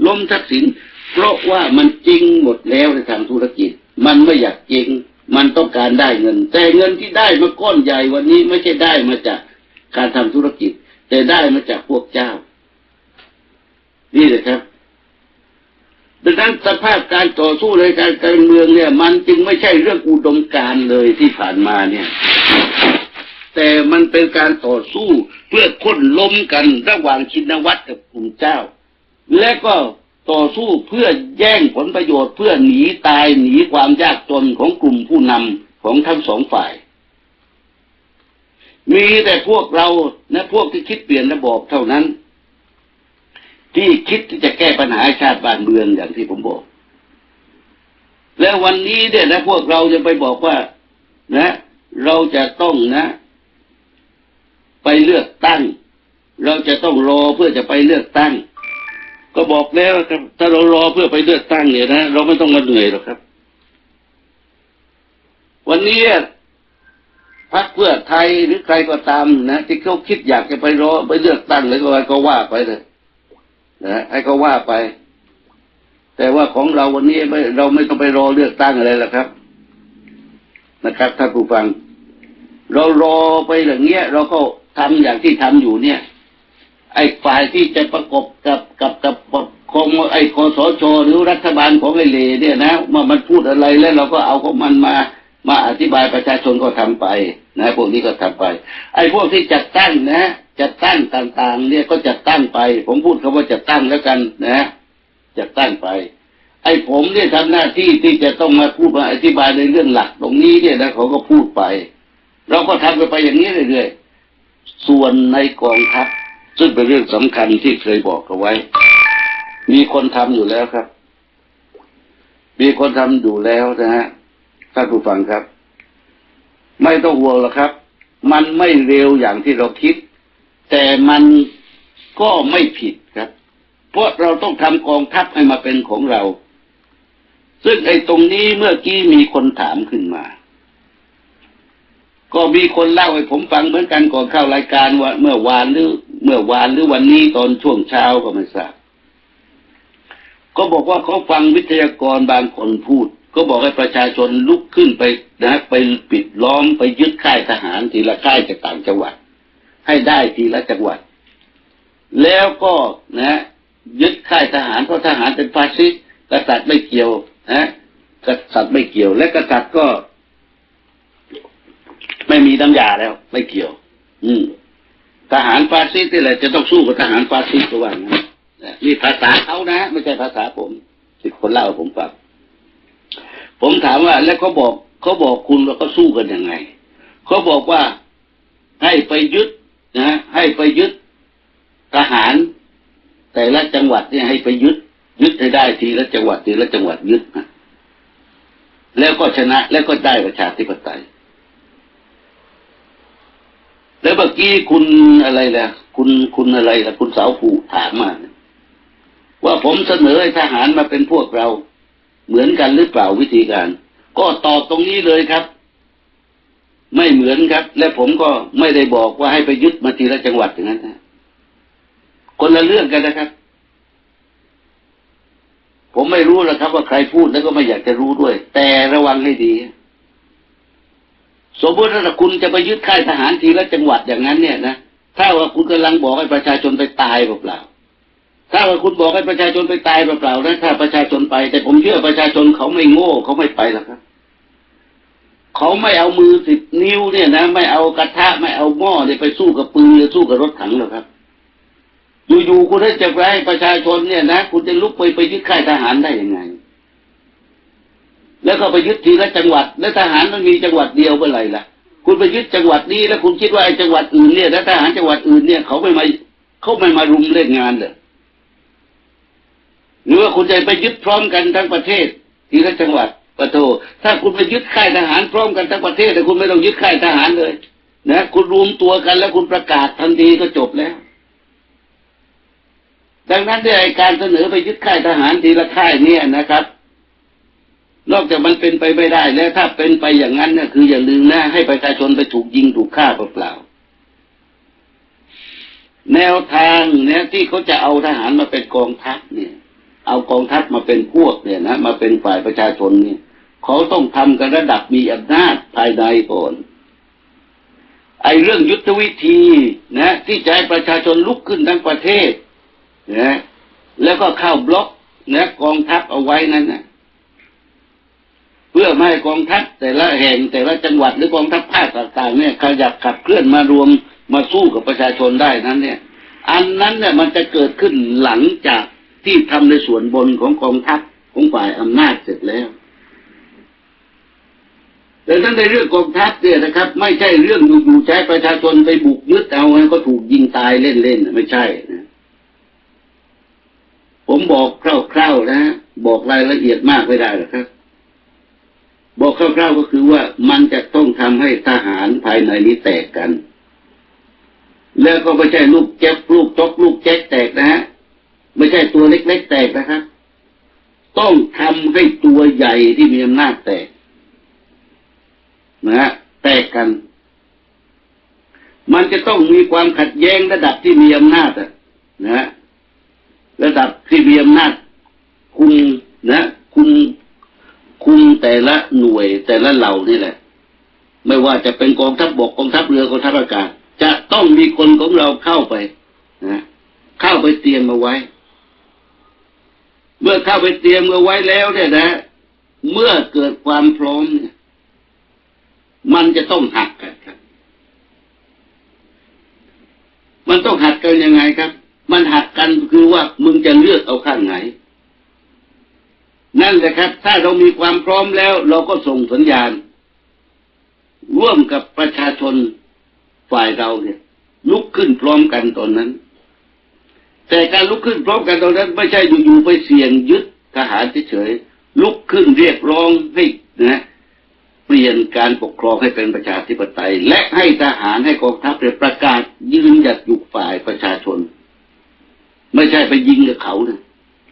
ล้มทักษิณเพราะว่ามันจริงหมดแล้วในทางธุรกิจมันไม่อยากจริงมันต้องการได้เงินแต่เงินที่ได้มาก้อนใหญ่วันนี้ไม่ใช่ได้มาจากการทำธุรกิจแต่ได้มาจากพวกเจ้านี่เลยครับดังนั้นสภาพการต่อสู้ในการเมืองเนี่ยมันจึงไม่ใช่เรื่องอุดมการณ์เลยที่ผ่านมาเนี่ยแต่มันเป็นการต่อสู้เพื่อค้นล้มกันระหว่างชินวัตรกับกลุ่มเจ้าและก็ต่อสู้เพื่อแย่งผลประโยชน์เพื่อหนีตายหนีความยากจนของกลุ่มผู้นำของทั้งสองฝ่ายมีแต่พวกเรานะพวกที่คิดเปลี่ยนระบอบเท่านั้นที่คิดที่จะแก้ปัญหาชาติบ้านเมืองอย่างที่ผมบอกแล้ววันนี้เนี่ยนะพวกเราจะไปบอกว่านะเราจะต้องนะไปเลือกตั้งเราจะต้องรอเพื่อจะไปเลือกตั้งก็บอกแล้วครับถ้าเรารอเพื่อไปเลือกตั้งเนี่ยนะเราไม่ต้องมาเหนื่อยหรอกครับวันนี้พรรคเพื่อไทยหรือใครก็ตามนะที่เขาคิดอยากจะไปรอไปเลือกตั้งเลยก็ว่าไปเลยนะให้เขาว่าไปแต่ว่าของเราวันนี้เราไม่ต้องไปรอเลือกตั้งอะไรหรอกครับนะครับท่านผู้ฟังเรารอไปอย่างเงี้ยเราก็ทำอย่างที่ทำอยู่เนี่ยไอ้ฝ่ายที่จะประกบกับของไอ้คสช.หรือรัฐบาลของไอ้เลเนี่ยนะมันพูดอะไรแล้วเราก็เอาของมันมาอธิบายประชาชนก็ทำไปนะพวกนี้ก็ทำไปไอ้พวกที่จัดตั้งนะจัดตั้งต่างๆเนี่ยก็จัดตั้งไปผมพูดคำว่าจัดตั้งแล้วกันนะจัดตั้งไปไอ้ผมเนี่ยทำหน้าที่ที่จะต้องมาพูดมาอธิบายในเรื่องหลักตรงนี้เนี่ยนะเขาก็พูดไปเราก็ทำไปอย่างนี้เรื่อยๆส่วนในกองทัพซึ่งเป็นเรื่องสำคัญที่เคยบอกเอาไว้มีคนทำอยู่แล้วครับมีคนทำอยู่แล้วนะฮะท่านผู้ฟังครับไม่ต้องห่วงหรอกครับมันไม่เร็วอย่างที่เราคิดแต่มันก็ไม่ผิดครับเพราะเราต้องทำกองทัพให้มาเป็นของเราซึ่งไอ้ตรงนี้เมื่อกี้มีคนถามขึ้นมาก็มีคนเล่าให้ผมฟังเหมือนกันก่อนเข้ารายการว่าเมื่อวานหรือวันนี้ตอนช่วงเช้าก็ไม่ทราบก็บอกว่าเขาฟังวิทยากรบางคนพูดก็บอกให้ประชาชนลุกขึ้นไปนะไปปิดล้อมไปยึดค่ายทหารทีละค่ายจากต่างจังหวัดให้ได้ทีละจังหวัดแล้วก็นะยึดค่ายทหารเพราะทหารเป็นฟาสซิสต์กษัตริย์ไม่เกี่ยวนะกษัตริย์ไม่เกี่ยวและกษัตริย์ก็ไม่มีน้ำยาแล้วไม่เกี่ยวทหารฟาสซิสต์นี่แหละจะต้องสู้กับทหารฟาสซิสต์ก็ว่างั้นนี่ภาษาเขานะไม่ใช่ภาษาผมที่คนเล่าผมฟังผมถามว่าแล้วเขาบอกคุณว่าเขาสู้กันยังไงเขาบอกว่าให้ไปยึดนะให้ไปยึดทหารแต่ละจังหวัดเนี่ยให้ไปยึดให้ได้ทีละจังหวัดยึดนะแล้วก็ชนะแล้วก็ได้ประชาธิปไตยแล้วเมื่อกี้คุณอะไรล่ะคุณอะไรล่ะคุณสาวผู้ถามมาว่าผมเสนอให้ทหารมาเป็นพวกเราเหมือนกันหรือเปล่าวิธีการก็ตอบตรงนี้เลยครับไม่เหมือนครับและผมก็ไม่ได้บอกว่าให้ไปยึดมาทีละจังหวัดอย่างนั้นนะคนละเรื่องกันนะครับผมไม่รู้หรอกครับว่าใครพูดแล้วก็ไม่อยากจะรู้ด้วยแต่ระวังให้ดีสมมติถ้าคุณจะไปยึดค่ายทหารทีละจังหวัดอย่างนั้นเนี่ยนะถ้าว่าคุณกำลังบอกให้ประชาชนไปตายเปล่าถ้าว่าคุณบอกให้ประชาชนไปตายเปล่านะถ้าประชาชนไปแต่ผมเชื่อประชาชนเขาไม่โง่เขาไม่ไปหรอกครับเขาไม่เอามือ10 นิ้วเนี่ยนะไม่เอากระทะไม่เอาหม้อเนี่ยไปสู้กับปืนหรือสู้กับรถถังหรอกครับอยู่ๆคุณจะให้ประชาชนเนี่ยนะคุณจะลุกไปยึดค่ายทหารได้ยังไงแล้วก็ไปยึดทีละจังหวัดแล้วทหารมันมีจังหวัดเดียวเมื่อไหร่ล่ะคุณไปยึดจังหวัดนี้แล้วคุณคิดว่าไอ้จังหวัดอื่นเนี่ยแล้วทหารจังหวัดอื่นเนี่ยเขาไม่มารุมเล่นงานเลยหรือว่าคุณจะไปยึดพร้อมกันทั้งประเทศทีละจังหวัดปะโถถ้าคุณไปยึดค่ายทหารพร้อมกันทั้งประเทศแต่คุณไม่ต้องยึดค่ายทหารเลยนะคุณรวมตัวกันแล้วคุณประกาศทันทีก็จบแล้วดังนั้นในการเสนอไปยึดค่ายทหารทีละค่ายเนี่ยนะครับนอกจากมันเป็นไปไม่ได้แล้วถ้าเป็นไปอย่างนั้นเนี่ยคืออย่าลืมนะให้ประชาชนไปถูกยิงถูกฆ่าเปล่าๆแนวทางเนี่ยที่เขาจะเอาทหารมาเป็นกองทัพเนี่ยเอากองทัพมาเป็นพวกเนี่ยนะมาเป็นฝ่ายประชาชนเนี่ยเขาต้องทำกันระดับมีอำนาจภายในก่อนไอ้เรื่องยุทธวิธีนะที่จะให้ประชาชนลุกขึ้นทั้งประเทศนะแล้วก็เข้าบล็อกนะกองทัพเอาไว้นั้นนะเพื่อไม่ให้กองทัพแต่ละแห่งแต่ละจังหวัดหรือกองทัพภาคต่างๆเนี่ยขยับขับเคลื่อนมารวมมาสู้กับประชาชนได้นั้นเนี่ยอันนั้นเนี่ยมันจะเกิดขึ้นหลังจากที่ทำในส่วนบนของกองทัพของฝ่ายอำนาจเสร็จแล้วแต่ทั้งในเรื่องกองทัพเนี่ยนะครับไม่ใช่เรื่องอยู่ๆใช้ประชาชนไปบุกยึดเอาก็ถูกยิงตายเล่นๆไม่ใช่นะผมบอกคร่าวๆนะบอกรายละเอียดมากไม่ได้หรอกครับบอกคร่าวๆก็คือว่ามันจะต้องทำให้ทหารภายในนี้แตกกันแล้วก็ไม่ใช่ลูกแจ๊บลูกจ๊อกลูกแจ๊กแตกนะฮะไม่ใช่ตัวเล็กๆแตกนะครับต้องทำให้ตัวใหญ่ที่มีอำนาจแตกนะฮะแตกกันมันจะต้องมีความขัดแย้งระดับที่มีอำนาจนะฮะระดับที่มีอำนาจคุมนะคุมแต่ละหน่วยแต่ละเหล่านี่แหละไม่ว่าจะเป็นกองทัพบกกองทัพเรือกองทัพอากาศจะต้องมีคนของเราเข้าไปนะเข้าไปเตรียมเอาไว้เมื่อเข้าไปเตรียมเอาไว้แล้วเนี่ยนะเมื่อเกิดความพร้อมเนี่ยมันจะต้องหักกันครับมันต้องหักกันยังไงครับมันหักกันคือว่ามึงจะเลือกเอาข้างไหนนั่นแหละครับถ้าเรามีความพร้อมแล้วเราก็ส่งสัญญาณร่วมกับประชาชนฝ่ายเราเนี่ยลุกขึ้นพร้อมกันตอนนั้นแต่การลุกขึ้นพร้อมกันตอนนั้นไม่ใช่อยู่ๆไปเสี่ยงยึดทหารเฉยๆลุกขึ้นเรียกร้องให้นะเปลี่ยนการปกครองให้เป็นประชาธิปไตยและให้ทหารให้กองทัพเนี่ยประกาศยืนหยัดอยู่ฝ่ายประชาชนไม่ใช่ไปยิงกับเขานะ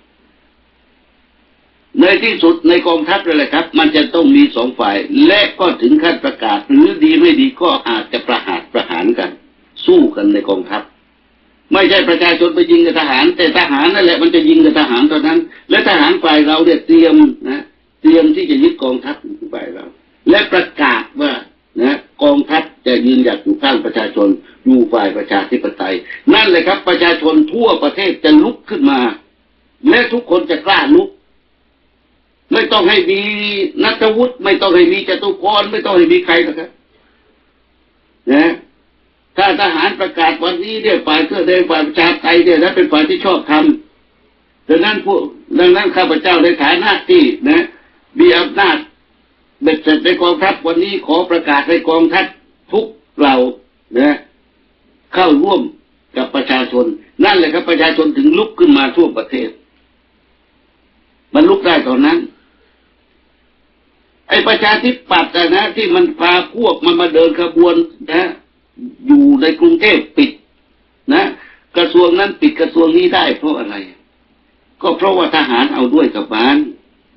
ในที่สุดในกองทัพเลยแหละครับมันจะต้องมีสองฝ่ายและก็ถึงขั้นประกาศหรือดีไม่ดีก็อาจจะประหารกันสู้กันในกองทัพไม่ใช่ประชาชนไปยิงกับทหารแต่ทหารนั่นแหละมันจะยิงกับทหารตอนนั้นและทหารฝ่ายเราเนี่ยเตรียมที่จะยึดกองทัพฝ่ายเราและประกาศว่านะกองทัพจะยืนหยัดอยู่ข้างประชาชนอยู่ฝ่ายประชาธิปไตยนั่นเลยครับประชาชนทั่วประเทศจะลุกขึ้นมาและทุกคนจะกล้าลุกไม่ต้องให้มีนัทวุฒิไม่ต้องให้มีจตุพรไม่ต้องให้มีใครนะครับนะถ้าทหารประกาศวันนี้เนี่ยฝ่ายเสื้อแดงฝ่ายประชาธิปไตยเนี่ยนะเป็นฝ่ายที่ชอบทำดังนั้นข้าพเจ้าในฐานะที่นะมีอำนาจเบ็ดเสร็จในกองทัพวันนี้ขอประกาศในกองทัพทุกเหล่านะเข้าร่วมกับประชาชนนั่นแหละครับประชาชนถึงลุกขึ้นมาทั่วประเทศมันลุกได้ตอนนั้นไอ้ประชาธิปัตย์นะที่มันพาพวกมันมาเดินขบวนนะอยู่ในกรุงเทพปิดนะกระทรวงนั้นปิดกระทรวงนี้ได้เพราะอะไรก็เพราะว่าทหารเอาด้วยกับบ้าน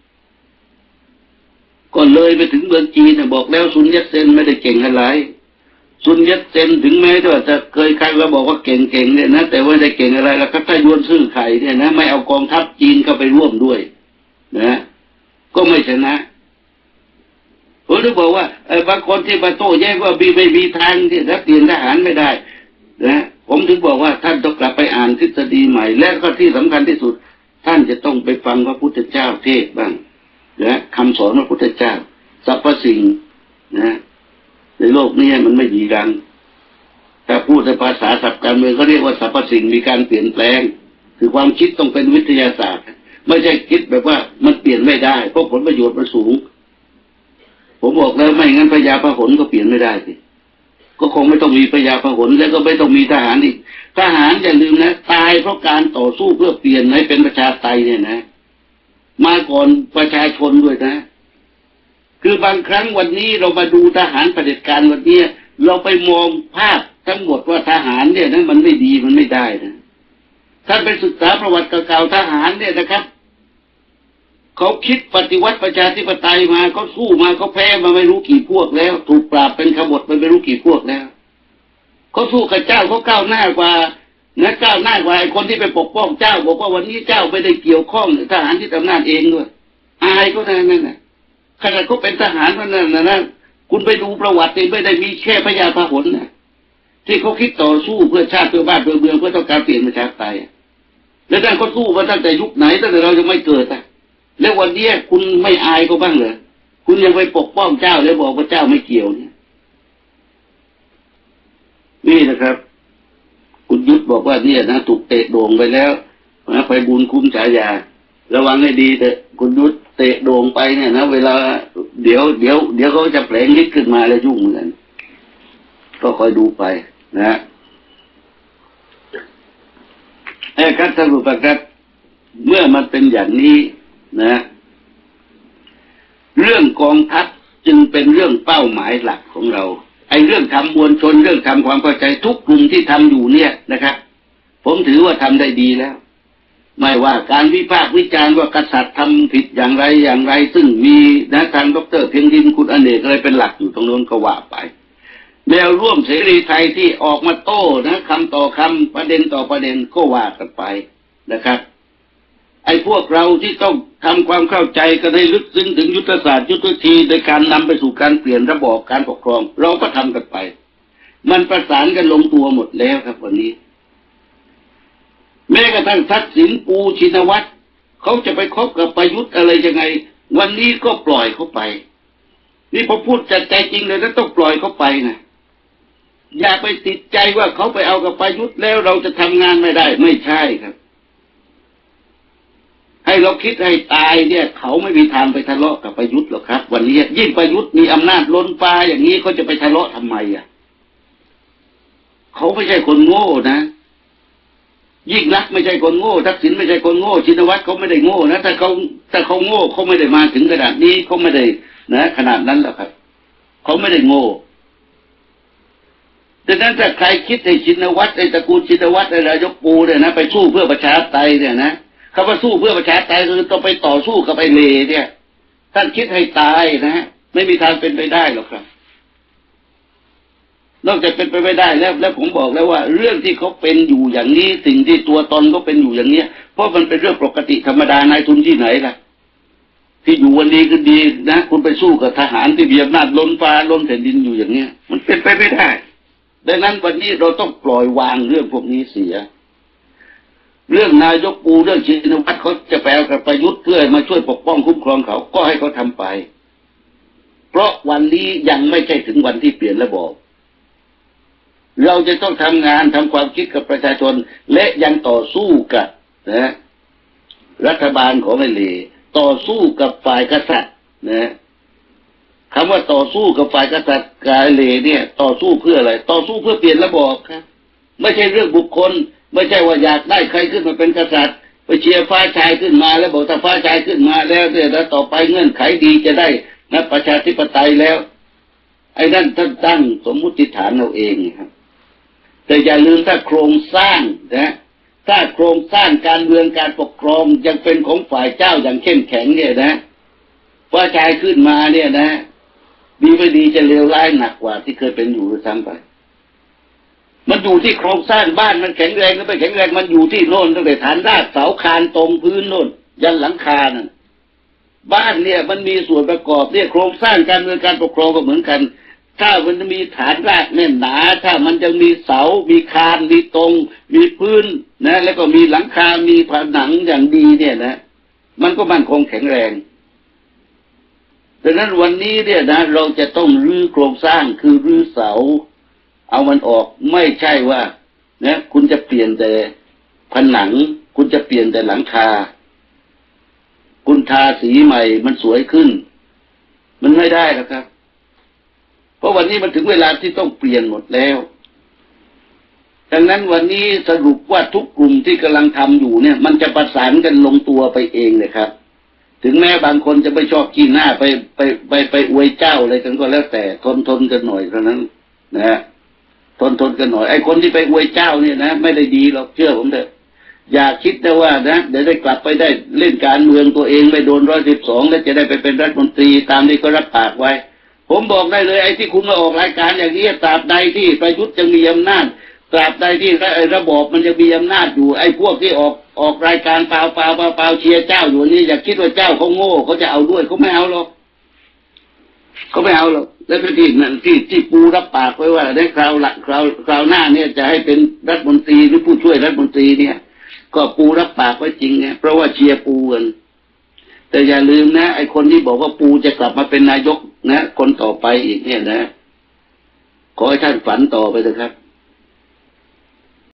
ก็เลยไปถึงเมืองจีนบอกแล้วซุนยัตเซนไม่ได้เก่งอะไรซุนยัตเซนถึงแม้ว่าจะเคยใครเราบอกว่าเก่งเนี่ยนะแต่ว่าได้เก่งอะไรแล้วก็ถ้ายวนซื่อไข่เนี่ยนะไม่เอากองทัพจีนเข้าไปร่วมด้วยนะก็ไม่ชนะผมถึงบอกว่าบางคนที่มาโต้แย้งว่าไม่มีทางที่จะเปลี่ยนทหารไม่ได้นะผมถึงบอกว่าท่านต้องกลับไปอ่านทฤษฎีใหม่และก็ที่สำคัญที่สุดท่านจะต้องไปฟังพระพุทธเจ้าเทศน์บ้างนะคำสอนพระพุทธเจ้าสรรพสิ่งนะในโลกนี้มันไม่ยีรังถ้าพูดในภาษาศัพท์การเมืองเขาเรียกว่าสรรพสิ่งมีการเปลี่ยนแปลงคือความคิดต้องเป็นวิทยาศาสตร์ไม่ใช่คิดแบบว่ามันเปลี่ยนไม่ได้เพราะผลประโยชน์มันสูงผมบอกแล้วไม่งั้นพญาพหลก็เปลี่ยนไม่ได้สิก็คงไม่ต้องมีพญาพหลแล้วก็ไม่ต้องมีทหารอีกทหารอย่าลืมนะตายเพราะการต่อสู้เพื่อเปลี่ยนให้เป็นประชาธิปไตยเนี่ยนะมาก่อนประชาชนด้วยนะคือบางครั้งวันนี้เรามาดูทหารเผด็จการวันนี้เราไปมองภาพทั้งหมดว่าทหารเนี่ยนั้นมันไม่ดีมันไม่ได้นะท่านไปศึกษาประวัติเก่าๆทหารเนี่ยนะครับเขาคิดปฏิวัติประชาธิปไตยมาเขาสู้มาเขาแพ้มาไม่รู้กี่พวกแล้วถูกปราบเป็นขบฏไปไม่รู้กี่พวกแล้วเขาสู้กับเจ้าเขาก้าวหน้ากว่านะก้าวหน้ากว่าไอ้คนที่ไปปกป้องเจ้าบอกว่าวันนี้เจ้าไม่ได้เกี่ยวข้องทหารที่ทำงานเองด้วยอายก็ได้นั่นน่ะขนาดเขาเป็นทหารนั่นนะคุณไปดูประวัติไม่ได้มีแค่พญาพหลนะที่เขาคิดต่อสู้เพื่อชาติเพื่อบ้านเพื่อเมืองเพื่อต้องการเปลี่ยนประชาธิปไตยแล้วท่านก็สู้มาตั้งแต่ยุคไหนตั้งแต่เรายังไม่เกิดอ่ะแล้ววันนี้คุณไม่อายก็บ้างเหรอคุณยังไปปกป้องเจ้าแล้วบอกว่าเจ้าไม่เกี่ยวเนี่ยนี่นะครับคุณยุทธบอกว่าเนี่ยนะถูกเตะโด่งไปแล้วนะไปบุญคุ้มฉายาระวังให้ดีเถอะคุณยุทธเตะโด่งไปเนี่ยนะเวลาเดี๋ยวเขาจะแผลงฤทธิ์ขึ้นมาแล้วยุ่งเหมือนกันก็คอยดูไปนะครับท่านผู้ฟังครับเมื่อมันเป็นอย่างนี้นะเรื่องกองทัพจึงเป็นเรื่องเป้าหมายหลักของเราไอ้เรื่องทำมวลชนเรื่องทำความเข้าใจทุกกลุ่มที่ทำอยู่เนี่ยนะครับผมถือว่าทำได้ดีแล้วไม่ว่าการวิพากษ์วิจารณ์ว่ากษัตริย์ทำผิดอย่างไรซึ่งมีนะทางดร.เพ็งดินคุณอเนกอะไรเป็นหลักอยู่ตรงโน้นก็ว่าไปแนวร่วมเสรีไทยที่ออกมาโต้นะคำต่อคำประเด็นต่อประเด็นก็ว่ากันไปนะครับไอ้พวกเราที่ต้องทำความเข้าใจกันให้ลึกซึ้งถึงยุทธศาสตร์ยุทธวิธีโดยการนำไปสู่การเปลี่ยนระบอบการปกครองเราก็ทำกันไปมันประสานกันลงตัวหมดแล้วครับวันนี้แม้กระทั่งทักษิณปูชินวัตรเขาจะไปคบกับประยุทธ์อะไรยังไงวันนี้ก็ปล่อยเขาไปนี่พอพูดจากใจจริงเลยนะต้องปล่อยเขาไปนะอย่าไปติดใจว่าเขาไปเอากับประยุทธ์แล้วเราจะทำงานไม่ได้ไม่ใช่ครับให้เราคิดให้ตายเนี่ยเขาไม่มีทางไปทะเลาะกับประยุทธ์หรอกครับวันนี้ยิ่งประยุทธ์มีอำนาจล้นฟ้าอย่างนี้เขาจะไปทะเลาะทำไมอ่ะเขาไม่ใช่คนโง่นะยิ่งรักไม่ใช่คนโง่ทักษิณไม่ใช่คนโง่ชินวัตรเขาไม่ได้โง่นะถ้าเขาโง่เขาไม่ได้มาถึงขนาดนี้เขาไม่ได้นะขนาดนั้นหรอกครับเขาไม่ได้โง่ดังนั้นถ้าใครคิดให้ชินวัตรในตระกูลชินวัตรในนายกปูเนี่ยนะไปสู้เพื่อประชาธิปไตยเนี่ยนะคำว่าสู้เพื่อประชาธิปไตยคือต้องไปต่อสู้กับไอ้เลเนี่ยท่านคิดให้ตายนะไม่มีทางเป็นไปได้หรอกครับนอกจากเป็นไปไม่ได้แล้วผมบอกแล้วว่าเรื่องที่เขาเป็นอยู่อย่างนี้สิ่งที่ตัวตนเขาเป็นอยู่อย่างนี้เพราะมันเป็นเรื่องปกติธรรมดานายทุนที่ไหนล่ะที่อยู่วันดีก็ดีนะคุณไปสู้กับทหารที่มีอำนาจล้นฟ้าล้นแผ่นดินอยู่อย่างเนี้ยมันเป็นไปไม่ได้ดังนั้นวันนี้เราต้องปล่อยวางเรื่องพวกนี้เสียเรื่องนายกปูเรื่องชินวัตรเขาจะแปลกับประยุทธ์เพื่อมาช่วยปกป้องคุ้มครองเขาก็ให้เขาทำไปเพราะวันนี้ยังไม่ใช่ถึงวันที่เปลี่ยนระบอบเราจะต้องทำงานทำความคิดกับประชาชนและยังต่อสู้กับนะรัฐบาลของไอ้เลต่อสู้กับฝ่ายกษัตริย์นะคำว่าต่อสู้กับฝ่ายกษัตริย์กายเลเนี่ยต่อสู้เพื่ออะไรต่อสู้เพื่อเปลี่ยนระบอบครับไม่ใช่เรื่องบุคคลไม่ใช่ว่าอยากได้ใครขึ้นมาเป็นกษัตริย์ไปเชียร์ฟ้าชายขึ้นมาแล้วบอกถ้าฟ้าชายขึ้นมาแล้วเนี่ยแล้วต่อไปเงื่อนไขดีจะได้นะประชาธิปไตยแล้วไอ้นั่นท่านตั้งสมมุติฐานเราเองครับแต่อย่าลืมถ้าโครงสร้างนะถ้าโครงสร้างการเมืองการปกครองยังเป็นของฝ่ายเจ้าอย่างเข้มแข็งเนี่ยนะฟ้าชายขึ้นมาเนี่ยนะดีไม่ดีจะเลวร้ายหนักกว่าที่เคยเป็นอยู่ซ้ำไปมันอยู่ที่โครงสร้างบ้านมันแข็งแรงหรือไม่แข็งแรงมันอยู่ที่โน่นตั้งแต่ฐานรากเสาคานตรงพื้นโน่นยันหลังคานั่นบ้านเนี่ยมันมีส่วนประกอบเนี่ยโครงสร้างการเมืองการปกครองก็เหมือนกันถ้ามันมีฐานรากแน่นหนาถ้ามันจะมีเสามีคานมีตรงมีพื้นนะแล้วก็มีหลังคามีผนังอย่างดีเนี่ยนะมันก็มั่นคงแข็งแรงดังนั้นวันนี้เนี่ยนะเราจะต้องรื้อโครงสร้างคือรื้อเสาเอามันออกไม่ใช่ว่านะคุณจะเปลี่ยนแต่ผนังคุณจะเปลี่ยนแต่หลังคาคุณทาสีใหม่มันสวยขึ้นมันไม่ได้หรอกครับเพราะวันนี้มันถึงเวลาที่ต้องเปลี่ยนหมดแล้วดังนั้นวันนี้สรุปว่าทุกกลุ่มที่กำลังทำอยู่เนี่ยมันจะประสานกันลงตัวไปเองเลยครับถึงแม้บางคนจะไม่ชอบขี้หน้าไปอวยเจ้าอะไรกันก็แล้วแต่ทนกันหน่อยเท่านั้นนะทนกันหน่อยไอ้คนที่ไปอวยเจ้าเนี่ยนะไม่ได้ดีหรอกเชื่อผมเถอะอย่าคิดนะว่านะเดี๋ยวได้กลับไปได้เล่นการเมืองตัวเองไม่โดน112แล้วจะได้ไปเป็นรัฐมนตรีตามที่ก็รับปากไว้ผมบอกได้เลยไอ้ที่คุณมาออกรายการอย่างนี้ตราบใดที่ประยุทธ์ยังมีอำนาจตราบใดที่ระบอบมันจะมีอำนาจอยู่ไอ้พวกที่ออกรายการเปล่าเชียร์เจ้าอยู่นี่อย่าคิดว่าเจ้าเขาโง่เขาจะเอาด้วยเขาไม่เอาหรอกเขาไม่เอาหรอกแล้วก็ที่ปูรับปากไว้ว่าในคราวหน้าเนี่ยจะให้เป็นรัฐมนตรีหรือผู้ช่วยรัฐมนตรีเนี่ยก็ปูรับปากไว้จริงเนี่ยเพราะว่าเชียร์ปูกันแต่อย่าลืมนะไอ้คนที่บอกว่าปูจะกลับมาเป็นนายกนะคนต่อไปอีกเนี่ยนะขอให้ท่านฝันต่อไปเถอะครับ